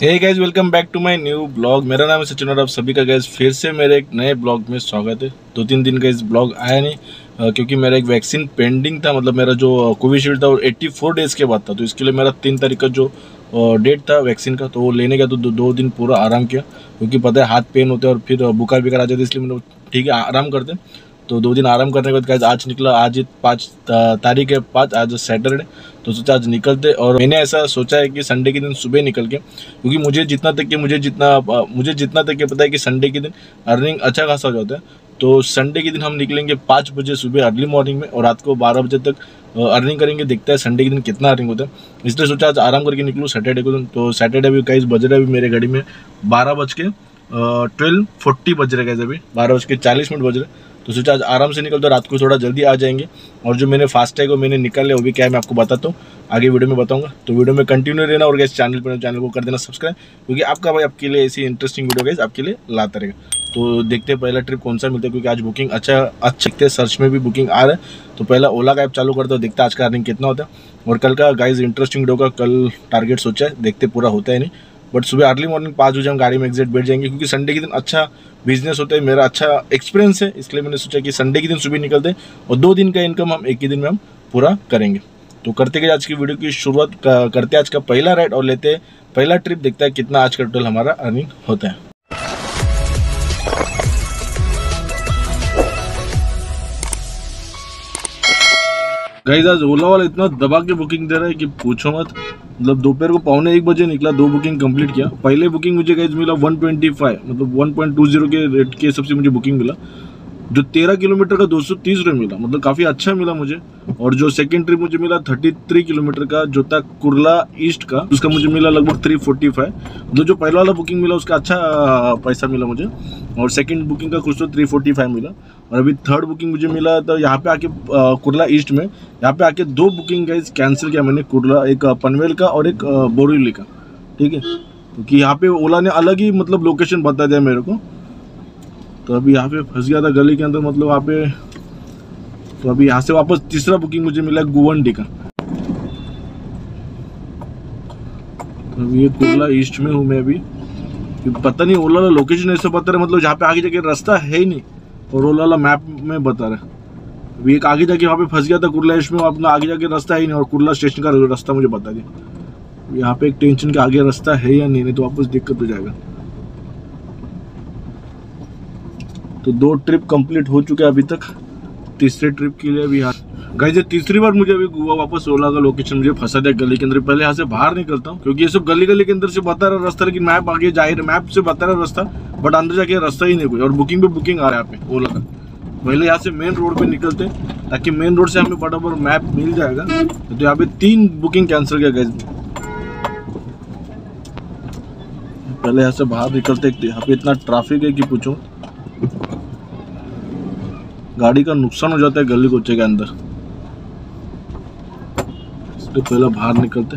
Hey guys, welcome back to my new blog. मेरा नाम है सचिन और आप सभी का गाइज फिर से मेरे एक नए ब्लॉग में स्वागत है। 2-3 दिन का इस ब्लॉग आया नहीं क्योंकि मेरा एक वैक्सीन पेंडिंग था। मतलब मेरा जो कोविशील्ड था वो 84 डेज़ के बाद था, तो इसके लिए मेरा 3 तारीख का जो डेट था वैक्सीन का, तो वो लेने गया। तो 2 दिन पूरा आराम किया क्योंकि पता है हाथ पेन होते हैं और फिर बुखार बिखार आ जाते, इसलिए मैंने ठीक है आराम करते। तो 2 दिन आराम करने के बाद गाइज आज निकला। आज 5 तारीख है, 5 आज सैटरडे, तो सोचा आज निकलते। और मैंने ऐसा सोचा है कि संडे के दिन सुबह निकल के, क्योंकि मुझे जितना तक के पता है कि संडे के दिन अर्निंग अच्छा खासा हो जाता है। तो संडे के दिन हम निकलेंगे 5 बजे सुबह अर्ली मॉर्निंग में और रात को 12 बजे तक अर्निंग करेंगे। देखते हैं संडे के दिन कितना अर्निंग होता है, इसलिए सोचा आज आराम करके निकलूँ सैटरडे को दिन। तो सैटरडे भी गाइस बज रहा है अभी मेरे गाड़ी में 12:40 बज रहे हैं। अभी 12:40 बज रहे, तो सोचा आज आराम से निकलते, रात को थोड़ा जल्दी आ जाएंगे। और जो मैंने फास्टैग वो मैंने निकाल लिया, वो भी क्या है मैं आपको बताता हूँ, आगे वीडियो में बताऊंगा। तो वीडियो में कंटिन्यू रहना और गाइस चैनल को कर देना सब्सक्राइब, क्योंकि आपका भाई आपके लिए ऐसी इंटरेस्टिंग वीडियो गाइस आपके लिए लाता रहेगा। तो देखते हैं पहला ट्रिप कौन सा मिलता है, क्योंकि आज बुकिंग अच्छा देखते हैं, सर्च में भी बुकिंग आ रहा है। तो पहला ओला का ऐप चालू करते हो, देखते हैं आज का अर्निंग कितना होता है। और कल का गाइस इंटरेस्टिंग वीडियो का कल टारगेट सोचा है, देखते पूरा होता है नहीं, बट सुबह अर्ली मॉर्निंग 5 बजे हम गाड़ी में एग्जैक्ट बैठ जाएंगे, क्योंकि संडे के दिन अच्छा बिजनेस होता है। मेरा अच्छा एक्सपीरियंस है, इसलिए मैंने सोचा कि संडे के दिन सुबह निकलते हैं और 2 दिन का इनकम हम एक ही दिन में हम पूरा करेंगे। तो करते गए आज की वीडियो की शुरुआत करते आज का पहला राइड और लेते हैं पहला ट्रिप, देखता है कितना आज का टोटल हमारा अर्निंग होता है। गाइस आज ओला वाला इतना दबा के बुकिंग दे रहा है कि पूछो मत। मतलब दोपहर को 1:15 बजे निकला, 2 बुकिंग कंप्लीट किया। पहले बुकिंग मुझे गाइस मिला 125, मतलब 1.20 के रेट के हिसाब से मुझे बुकिंग मिला। जो 13 किलोमीटर का 230 रुपये मिला, मतलब काफ़ी अच्छा मिला मुझे। और जो सेकंड ट्रिप मुझे मिला 33 किलोमीटर का, जो था कुर्ला ईस्ट का, उसका मुझे मिला लगभग 345। जो पहला वाला बुकिंग मिला उसका अच्छा पैसा मिला मुझे, और सेकंड बुकिंग का कुछ तो 345 मिला। और अभी थर्ड बुकिंग मुझे मिला, तो यहाँ पे आके कुर्ला ईस्ट में यहाँ पे आके 2 बुकिंग गाइस कैंसिल किया मैंने, कुर्ला एक पनवेल का और एक बोरीवली का, ठीक है, क्योंकि यहाँ पे ओला ने अलग ही मतलब लोकेशन बता दिया मेरे को। तो अभी यहाँ पे फंस गया था गली के अंदर, मतलब वहाँ पे। तो अभी यहाँ से वापस तीसरा बुकिंग मुझे मिला गुवंडी का। तो अभी ये कुर्ला ईस्ट में हूँ मैं अभी, पता नहीं ओला वाला लोकेशन ऐसा बता रहा है, मतलब जहाँ पे आगे जाके रास्ता है ही नहीं, और ओला वाला मैप में बता रहा है। अभी एक आगे जाके वहाँ पे फंस गया था कुर्ला ईस्ट में, अपना आगे जाके रास्ता है ही नहीं, और कुर्ला स्टेशन का रास्ता मुझे बता दिया। यहाँ पे एक टेंशन के आगे रास्ता है या नहीं तो वापस दिक्कत हो जाएगा। तो 2 ट्रिप कंप्लीट हो चुके हैं अभी तक, तीसरे ट्रिप के लिए अभी यहाँ गाइस तीसरी बार मुझे अभी गोवा वापस ओला का लोकेशन मुझे फंसा दिया गली के अंदर। पहले यहाँ से बाहर निकलता हूँ, क्योंकि ये सब गली के अंदर से बता रहा रास्ता, लेकिन मैप आगे जाहिर मैप से बता रहा रास्ता, बट अंदर जाके रास्ता ही नहीं कोई। और बुकिंग पे बुकिंग आ रहा है यहाँ पे ओला का। पहले यहाँ से मेन रोड पे निकलते, ताकि मेन रोड से हमें फटाफट मैप मिल जाएगा। तो यहाँ पे 3 बुकिंग कैंसिल किया गाइस। पहले यहाँ से बाहर निकलते, यहाँ पे इतना ट्रैफिक है कि पूछो, गाड़ी का नुकसान हो जाता है गली कोचे के अंदर, इसलिए पहले बाहर निकलते।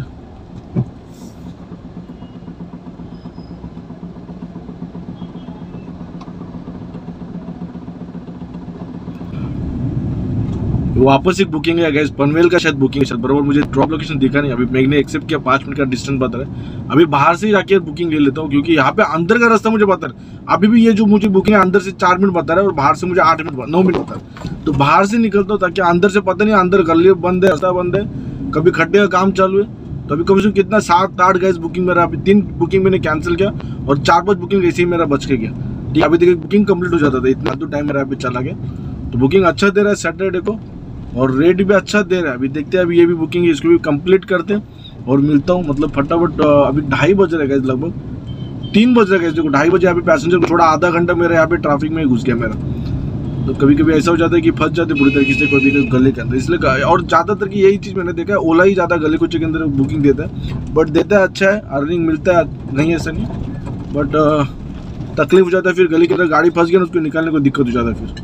वापस एक बुकिंग है गाइस, पनवेल का शायद बुकिंग है, शायद बराबर मुझे ड्रॉप लोकेशन दिखा नहीं। अभी मैंने एक्सेप्ट किया, 5 मिनट का डिस्टेंस बता रहा है। अभी बाहर से ही जाके बुकिंग ले लेता हूँ, क्योंकि यहाँ पे अंदर का रास्ता मुझे बता रहा है। अभी भी ये जो मुझे बुकिंग है अंदर से 4 मिनट बता रहा है और बाहर से मुझे 9 मिनट बता रहा है। तो बाहर से निकलता हूँ, ताकि अंदर से पता नहीं, अंदर गली बंद है, रास्ता बंद है, कभी खड्डे का काम चालू है। तो अभी कम से कम कितना 7-8 गाइस बुकिंग मेरा, अभी 3 बुकिंग मैंने कैंसिल किया और 4-5 बुकिंग ऐसे ही मेरा बच के गया। ठीक, अभी तक बुकिंग कंप्लीट हो जाता था, इतना तो टाइम मेरा अभी चला गया। तो बुकिंग अच्छा दे रहा है सैटरडे को, और रेट भी अच्छा दे रहा है। अभी देखते हैं, अभी ये भी बुकिंग है, इसको भी कंप्लीट करते हैं और मिलता हूँ, मतलब फटाफट। अभी 2:30 बज रहे हैं, लगभग 3 बज रहे हैं। देखो 2:30 बजे यहाँ पे पैसेंजर को छोड़ा, आधा घंटा मेरा यहाँ पे ट्रैफिक में घुस गया मेरा। तो कभी कभी ऐसा हो जाता है कि फंस जाते पूरी तरीके से कोई भी गली के अंदर, इसलिए। और ज़्यादातर की यही चीज़ मैंने देखा है, ओला ही ज़्यादा गली कुचे के अंदर बुकिंग देता है, बट देता है अच्छा है, अर्निंग मिलता है, नहीं ऐसा नहीं, बट तकलीफ हो जाता है फिर गली के अंदर गाड़ी फंस गया ना, उसको निकालने को दिक्कत हो जाता है फिर।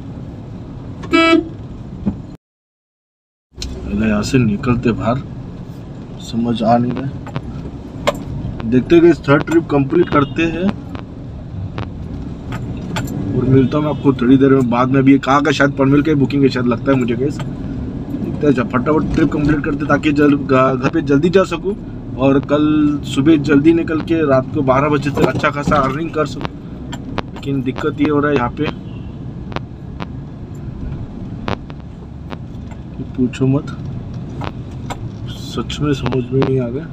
यहाँ से निकलते बाहर, समझ आ नहीं रहा, देखते गए थर्ड ट्रिप कंप्लीट करते हैं और मिलता हूँ मैं आपको थोड़ी देर में बाद में। अभी कहाँ का शायद पनवेल का बुकिंग है शायद, लगता है मुझे गैस। देखते हैं फटाफट ट्रिप कंप्लीट करते, ताकि घर पे जल्दी जा सकूँ और कल सुबह जल्दी निकल के रात को 12 बजे तक अच्छा खासा अर्निंग कर सकूँ। लेकिन दिक्कत ये हो रहा है यहाँ पे, पूछो मत, सच में समझ में नहीं आ गया।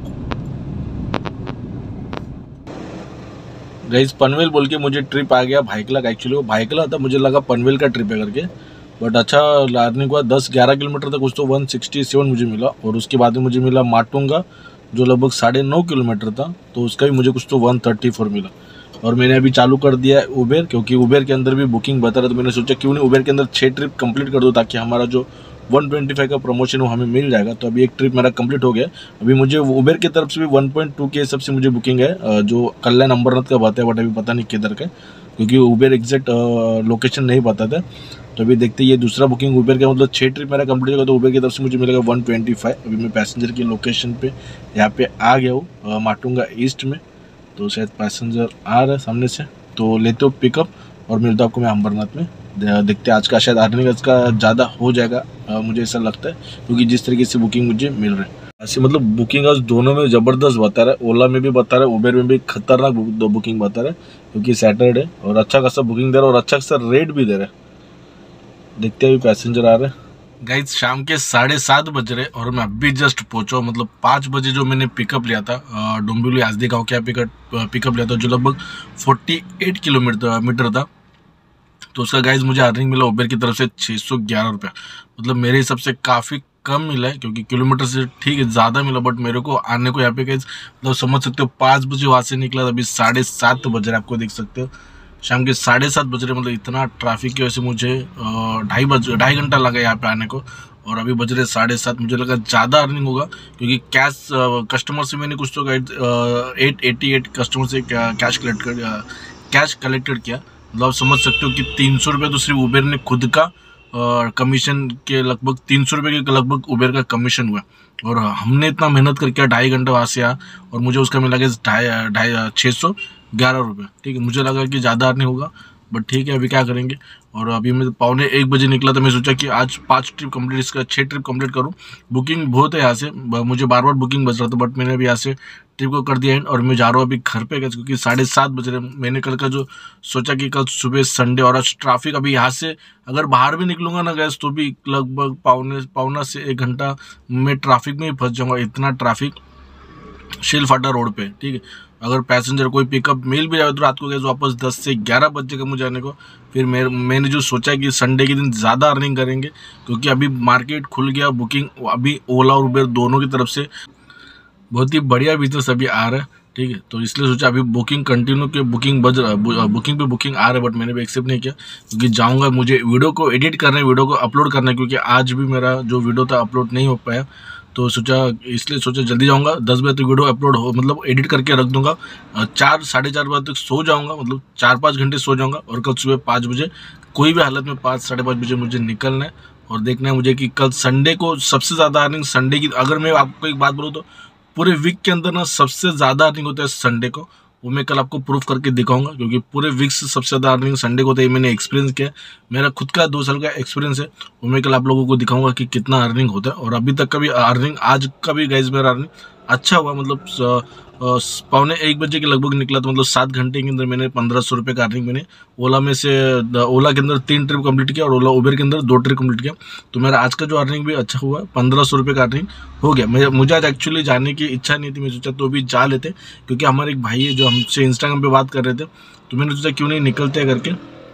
गाइस पनवेल बोल के मुझे ट्रिप आ गया भाईकला का। एक्चुअली वो भाईकला था, मुझे लगा पनवेल का ट्रिप है करके, बट अच्छा अर्निंग हुआ। 10-11 किलोमीटर तक कुछ तो 167 मुझे मिला। और उसके बाद में मुझे मिला माटुंगा जो लगभग 9.5 किलोमीटर था, तो उसका भी मुझे कुछ तो 134 मिला। और मैंने अभी चालू कर दिया है उबेर, क्योंकि उबेर के अंदर भी बुकिंग बता रहा था। मैंने सोचा क्यों नहीं उबेर के अंदर 6 ट्रिप कंप्लीट कर दो, ताकि हमारा जो 125 का प्रमोशन वो हमें मिल जाएगा। तो अभी एक ट्रिप मेरा कंप्लीट हो गया। अभी मुझे उबेर की तरफ से भी 1.2 के हिसाब से मुझे बुकिंग है, जो कल्याण अम्बरनाथ का बात है, बट अभी पता नहीं किधर का, क्योंकि उबेर एग्जैक्ट लोकेशन नहीं पता था। तो अभी देखते हैं ये दूसरा बुकिंग उबेर का, मतलब 6 ट्रिप मेरा कंप्लीट होगा, तो उबेर की तरफ से मुझे मिलेगा 125। अभी मैं पैसेंजर की लोकेशन पे यहाँ पे आ गया हूँ, माटुंगा ईस्ट में। तो शायद पैसेंजर आ रहा है सामने से, तो लेते हो पिकअप और मिलता हूँ आपको मैं अम्बरनाथ में। देखते हैं आज का शायद अर्निंग का ज़्यादा हो जाएगा, मुझे ऐसा लगता है, क्योंकि जिस तरीके से बुकिंग मुझे मिल रहा है। ऐसे मतलब बुकिंग आज दोनों में ज़बरदस्त बता रहा है, ओला में भी बता रहा है, उबेर में भी खतरनाक बुकिंग बता रहा है, क्योंकि सैटरडे और अच्छा खासा बुकिंग दे रहा है और अच्छा खासा रेट भी दे रहा है। देखते हैं अभी पैसेंजर आ रहे हैं। गाइस शाम के 7:30 बज रहे और मैं अभी जस्ट पहुंचा। मतलब 5 बजे जो मैंने पिकअप लिया था, डोंबिवली आजदी गाँव क्या पिकअप लिया था, जो लगभग 48 किलोमीटर था। तो उसका गाइज मुझे अर्निंग मिला उबेर की तरफ से 611 रुपया। मतलब मेरे हिसाब से काफ़ी कम मिला है, क्योंकि किलोमीटर से ठीक है ज़्यादा मिला, बट मेरे को आने को यहाँ पे गाइज मतलब समझ सकते हो 5 बजे वहाँ से निकला था, अभी 7:30 बज रहे, आपको देख सकते हो शाम के 7:30 बज रहे। मतलब इतना ट्रैफिक की वजह से मुझे 2.5 घंटा लगा यहाँ पे आने को, और अभी बज रहे 7:30। मुझे लगा ज़्यादा अर्निंग होगा, क्योंकि कैश कस्टमर से मैंने कुछ तो 888 कस्टमर से कैश कलेक्टेड किया। मतलब आप समझ सकते हो कि 300 रुपये तो सिर्फ उबेर ने खुद का कमीशन के लगभग 300 रुपये के लगभग उबेर का कमीशन हुआ। और हमने इतना मेहनत करके 2.5 घंटे वहाँ से आया, और मुझे उसका मिला गया 611 रुपये। ठीक है, मुझे लगा कि ज़्यादा नहीं होगा, बट ठीक है अभी क्या करेंगे। और अभी मैं 12:45 बजे निकला था। मैं सोचा कि आज 5 ट्रिप कंप्लीट, इसका 6 ट्रिप कंप्लीट करूं। बुकिंग बहुत है यहाँ से, मुझे बार बार बुकिंग बच रहा था, बट मैंने अभी यहाँ से ट्रिप को कर दिया एंड, और मैं जा रहा हूँ अभी घर पे, क्योंकि 7:30 बज रहे। मैंने कल का जो सोचा कि कल सुबह संडे और आज ट्रैफिक, अभी यहाँ से अगर बाहर भी निकलूंगा ना गैस, तो भी लगभग पौना से 1 घंटा मैं ट्रैफिक में ही फंस जाऊँगा। इतना ट्रैफिक शीलफाटा रोड पे। ठीक है, अगर पैसेंजर कोई पिकअप मिल भी जाए तो रात को गए वापस 10 से 11 बज जाएगा मुझे आने को। फिर मैंने जो सोचा है कि संडे के दिन ज़्यादा अर्निंग करेंगे, क्योंकि अभी मार्केट खुल गया। बुकिंग अभी ओला और उबेर दोनों की तरफ से बहुत ही बढ़िया बिजनेस अभी आ रहा है। ठीक है, तो इसलिए सोचा अभी बुकिंग कंटिन्यू के बुकिंग पे बुकिंग आ रहा है, बट मैंने भी एक्सेप्ट नहीं किया, क्योंकि जाऊंगा मुझे वीडियो को एडिट करना है, वीडियो को अपलोड करना है, क्योंकि आज भी मेरा जो वीडियो था अपलोड नहीं हो पाया। तो इसलिए सोचा जल्दी जाऊंगा, 10 बजे तक वीडियो अपलोड हो, मतलब एडिट करके रख दूंगा। 4 साढ़े 4 बजे तक सो जाऊंगा, मतलब 4-5 घंटे सो जाऊंगा, और कल सुबह 5 बजे कोई भी हालत में 5 साढ़े 5 बजे मुझे निकलना है। और देखना है मुझे कि कल संडे को सबसे ज़्यादा अर्निंग संडे की, अगर मैं आपको एक बात बोलूँ तो पूरे वीक के अंदर ना सबसे ज़्यादा अर्निंग होता है संडे को। वो मैं कल आपको प्रूफ करके दिखाऊंगा, क्योंकि पूरे वीक से सबसे ज़्यादा अर्निंग संडे को होता है। मैंने एक्सपीरियंस किया, मेरा खुद का 2 साल का एक्सपीरियंस है। वो मैं कल आप लोगों को दिखाऊंगा कि कितना अर्निंग होता है। और अभी तक का भी अर्निंग, आज का भी गाइज मेरा अर्निंग अच्छा हुआ। मतलब 12:45 बजे के लगभग निकला, तो मतलब 7 घंटे के अंदर मैंने 1500 रुपये का अर्निंग मैंने ओला में से, ओला के अंदर 3 ट्रिप कंप्लीट किया, और ओला उबेर के अंदर 2 ट्रिप कंप्लीट किया। तो मेरा आज का जो अर्निंग भी अच्छा हुआ, 1500 रुपये का अर्निंग हो गया। मुझे आज एक्चुअली जाने की इच्छा नहीं थी, मैं सोचा तो भी जा लेते, क्योंकि हमारे एक भाई है जो हमसे इंस्टाग्राम पर बात कर रहे थे, तो मैंने सोचा क्यों नहीं निकलते करके,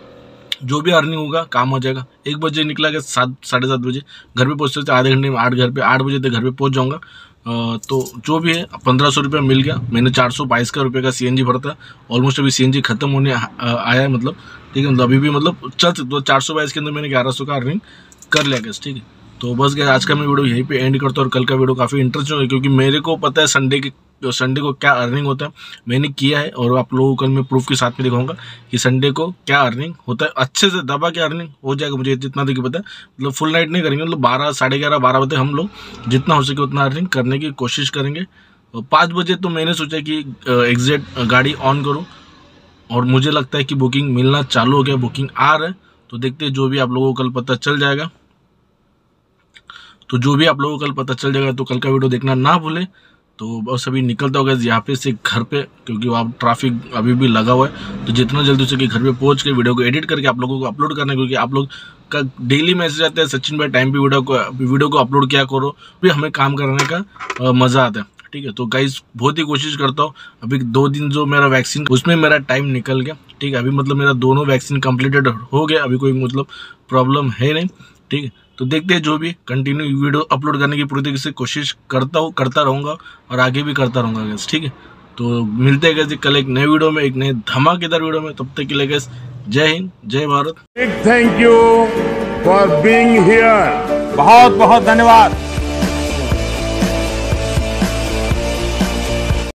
जो भी अर्निंग होगा काम हो जाएगा। 1 बजे निकला गया, 7 साढ़े 7 बजे घर पे पहुँचते थे, आधे घंटे में 8 बजे तक घर पे पहुँच जाऊँगा। तो जो भी है 1500 रुपये मिल गया। मैंने 422 रुपये का CNG भरा था। ऑलमोस्ट अभी CNG खत्म होने आया है, मतलब ठीक है, मतलब अभी भी मतलब चल सकते। 422 के अंदर मैंने 1100 का अर्निंग कर लिया गैस। ठीक है, तो बस गया आज का मैं वीडियो यहीं पे एंड करता हूँ। और कल का वीडियो काफ़ी इंटरेस्टिंग है, क्योंकि मेरे को पता है संडे को क्या अर्निंग होता है, मैंने किया है, और आप लोगों को कल मैं प्रूफ के साथ में दिखाऊंगा कि संडे को क्या अर्निंग होता है। अच्छे से दबा के अर्निंग हो जाएगा, मुझे जितना देखिए पता है। मतलब फुल नाइट नहीं करेंगे, मतलब 12 साढ़े 11 12 बजे हम लोग जितना हो सके उतना अर्निंग करने की कोशिश करेंगे। 5 बजे तो मैंने सोचा कि एग्जैक्ट गाड़ी ऑन करूँ, और मुझे लगता है कि बुकिंग मिलना चालू हो गया, बुकिंग आ रहा है। तो देखते हैं, जो भी आप लोगों को कल पता चल जाएगा। तो कल का वीडियो देखना ना भूले। तो बस अभी निकलता होगा यहाँ पे से घर पे, क्योंकि वहाँ ट्रैफिक अभी भी लगा हुआ है। तो जितना जल्दी हो सके घर पे पहुँच के वीडियो को एडिट करके आप लोगों को अपलोड करना है, क्योंकि आप लोग का डेली मैसेज आता है सचिन भाई टाइम पे वीडियो को अपलोड क्या करो, फिर हमें काम करने का मज़ा आता है। ठीक है, तो गाइस बहुत ही कोशिश करता हूँ। अभी 2 दिन जो मेरा वैक्सीन उसमें मेरा टाइम निकल गया। ठीक है, अभी मतलब मेरा दोनों वैक्सीन कंप्लीटेड हो गया, अभी कोई मतलब प्रॉब्लम है नहीं। ठीक है, तो देखते हैं जो भी कंटिन्यू वीडियो अपलोड करने की पूरी तरीके से कोशिश करता रहूँगा और आगे भी करता रहूँगा गैस। ठीक है, तो मिलते हैं गैस कल एक नए वीडियो में, एक नए धमाकेदार वीडियो में। तब तक के लिए गैस जय हिंद, जय Bharat. Thank you for being here. बहुत बहुत धन्यवाद।